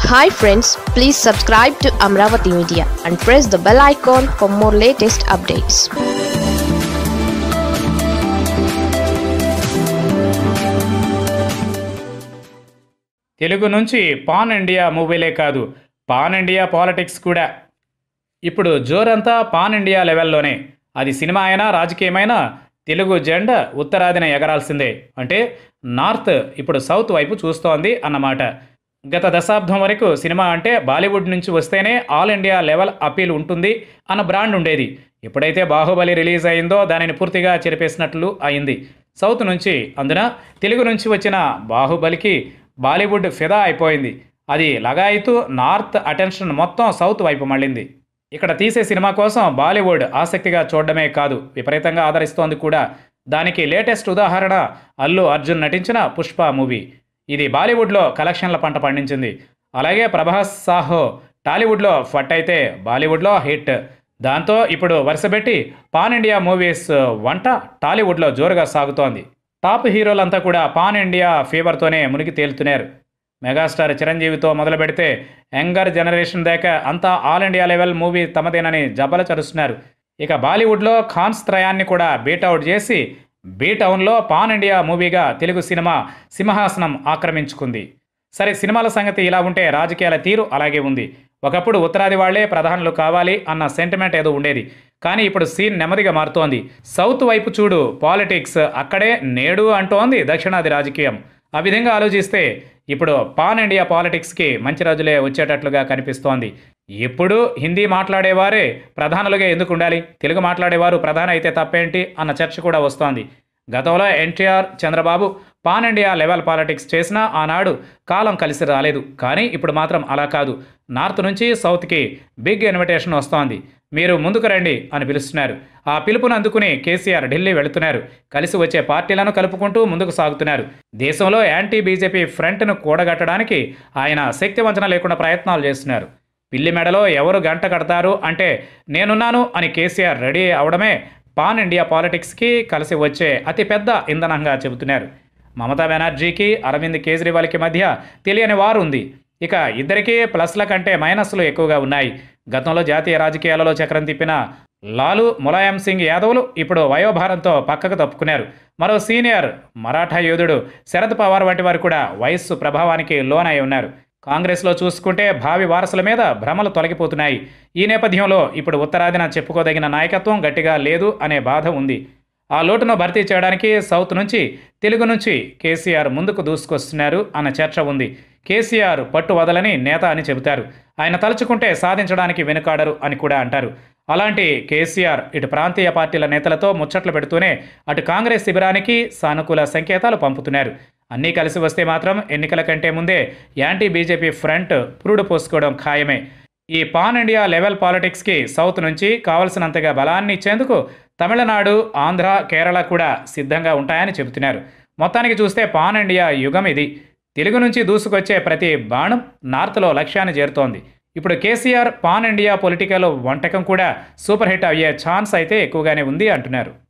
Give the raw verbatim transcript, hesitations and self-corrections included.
Hi friends, please subscribe to Amaravathi Media and press the bell icon for more latest updates. Telugu నుంచి pan India మూవీలే కాదు, pan India politics కూడా ఇప్పుడు జోరంతా pan India లెవెల్లోనే. అది cinema అయినా రాజకీయమైనా తెలుగు జెండా ఉత్తరాదిన ఎగరాల్సిందే. అంటే నార్త్ ఇప్పుడు సౌత్ వైపు చూస్తోంది అన్నమాట. గత దశాబ్దం వరకు సినిమా అంటే బాలీవుడ్ నుంచి వస్తేనే ఆల్ ఇండియా లెవెల్ అపీల్ ఉంటుంది అన్న బ్రాండ్ ఉండేది. ఎప్పుడైతే బాహుబలి రిలీజ్ అయిందో దానిని పూర్తిగా చెరిపేసినట్లు అయింది సౌత్ నుంచి. అందున తెలుగు నుంచి వచ్చిన బాహుబలికి బాలీవుడ్ ఫిదా అయిపోయింది. అది లగాయితూ నార్త్ అటెన్షన్ మొత్తం సౌత్ వైపు మళ్ళింది. ఇక్కడ తీసే సినిమా కోసం బాలీవుడ్ ఆసక్తిగా చూడడమే కాదు, విపరీతంగా ఆదరిస్తోంది కూడా. దానికి లేటెస్ట్ ఉదాహరణ అల్లు అర్జున్ నటించిన పుష్ప మూవీ. ఇది బాలీవుడ్లో కలెక్షన్ల పంట పండించింది. అలాగే ప్రభాస్ సాహో టాలీవుడ్లో ఫట్ అయితే బాలీవుడ్లో హిట్. దాంతో ఇప్పుడు వరుసపెట్టి పాన్ ఇండియా మూవీస్ వంట టాలీవుడ్లో జోరుగా సాగుతోంది. టాప్ హీరోలంతా కూడా పాన్ ఇండియా ఫీవర్తోనే మునిగి తేలుతున్నారు. మెగాస్టార్ చిరంజీవితో మొదలు పెడితే యంగర్ జనరేషన్ దాకా అంతా ఆల్ ఇండియా లెవెల్ మూవీ తమదేనని జబ్బలు చరుస్తున్నారు. ఇక బాలీవుడ్లో ఖాన్స్ త్రయాన్ని కూడా బీట్అవుట్ చేసి బీ టౌన్లో పాన్ ఇండియా మూవీగా తెలుగు సినిమా సింహాసనం ఆక్రమించుకుంది. సరే, సినిమాల సంగతి ఇలా ఉంటే రాజకీయాల తీరు అలాగే ఉంది. ఒకప్పుడు ఉత్తరాది వాళ్లే ప్రధానులు కావాలి అన్న సెంటిమెంట్ ఏదో ఉండేది. కానీ ఇప్పుడు సీన్ నెమ్మదిగా మారుతోంది. సౌత్ వైపు చూడు, పాలిటిక్స్ అక్కడే నేడు అంటోంది దక్షిణాది రాజకీయం. ఆ విధంగా ఆలోచిస్తే ఇప్పుడు పాన్ ఇండియా పాలిటిక్స్కి మంచి రోజులే వచ్చేటట్లుగా కనిపిస్తోంది. ఎప్పుడు హిందీ మాట్లాడేవారే ప్రధానులుగా ఎందుకు ఉండాలి, తెలుగు మాట్లాడేవారు ప్రధాన అయితే తప్పేంటి అన్న చర్చ కూడా వస్తోంది. గతంలో NTR, Chandrababu pan India level politics చేసినా ఆనాడు కాలం కలిసి రాలేదు. కానీ ఇప్పుడు మాత్రం అలా కాదు. నార్త్ నుంచి సౌత్కి బిగ్ ఇన్విటేషన్ వస్తోంది. మీరు ముందుకు రండి అని పిలుస్తున్నారు. ఆ పిలుపును అందుకుని కేసీఆర్ ఢిల్లీ వెళుతున్నారు. కలిసి వచ్చే పార్టీలను కలుపుకుంటూ ముందుకు సాగుతున్నారు. దేశంలో యాంటీ బీజేపీ ఫ్రంట్ను కూడగట్టడానికి ఆయన శక్తి వంచన లేకుండా ప్రయత్నాలు చేస్తున్నారు. పిల్లి మెడలో ఎవరు గంట కడతారు అంటే నేనున్నాను అని కేసీఆర్ రెడీ అవడమే పాన్ ఇండియా పాలిటిక్స్కి కలిసి వచ్చే అతిపెద్ద ఇంధనంగా చెబుతున్నారు. మమతా బెనర్జీకి అరవింద్ కేజ్రీవాల్కి మధ్య తెలియని వారు ఉంది. ఇక ఇద్దరికీ ప్లస్ల కంటే మైనస్లు ఎక్కువగా ఉన్నాయి. గతంలో జాతీయ రాజకీయాలలో చక్రం తిప్పిన లాలు, ములాయం సింగ్ యాదవ్లు ఇప్పుడు వయోభారంతో పక్కకు తప్పుకున్నారు. మరో సీనియర్ మరాఠా యోధుడు శరద్ పవార్ వంటి వారు కూడా వయస్సు ప్రభావానికి లోనై ఉన్నారు. కాంగ్రెస్లో చూసుకుంటే భావి వారసుల మీద భ్రమలు తొలగిపోతున్నాయి. ఈ నేపథ్యంలో ఇప్పుడు ఉత్తరాదిన చెప్పుకోదగిన నాయకత్వం గట్టిగా లేదు అనే బాధ ఉంది. ఆ లోటును భర్తీ చేయడానికి సౌత్ నుంచి, తెలుగు నుంచి కేసీఆర్ ముందుకు దూసుకొస్తున్నారు అన్న చర్చ ఉంది. కేసీఆర్ పట్టు వదలని నేత అని చెబుతారు. ఆయన తలుచుకుంటే సాధించడానికి వెనుకాడరు అని కూడా అంటారు. అలాంటి కేసీఆర్ ఇటు ప్రాంతీయ పార్టీల నేతలతో ముచ్చట్లు పెడుతూనే అటు కాంగ్రెస్ శిబిరానికి సానుకూల సంకేతాలు పంపుతున్నారు. అన్నీ కలిసి వస్తే మాత్రం ఎన్నికల కంటే ముందే యాంటీ బీజేపీ ఫ్రంట్ పురుడు పోసుకోవడం ఖాయమే. ఈ పాన్ ఇండియా లెవెల్ పాలిటిక్స్కి సౌత్ నుంచి కావలసినంతగా బలాన్ని ఇచ్చేందుకు తమిళనాడు, ఆంధ్ర, కేరళ కూడా సిద్ధంగా ఉంటాయని చెబుతున్నారు. మొత్తానికి చూస్తే పాన్ ఇండియా యుగం ఇది. తెలుగు నుంచి దూసుకొచ్చే ప్రతి బాణం నార్త్లో లక్ష్యాన్ని చేరుతోంది. ఇప్పుడు కేసీఆర్ పాన్ ఇండియా పొలిటికల్ వంటకం కూడా సూపర్ హిట్ అయ్యే ఛాన్స్ అయితే ఎక్కువగానే ఉంది అంటున్నారు.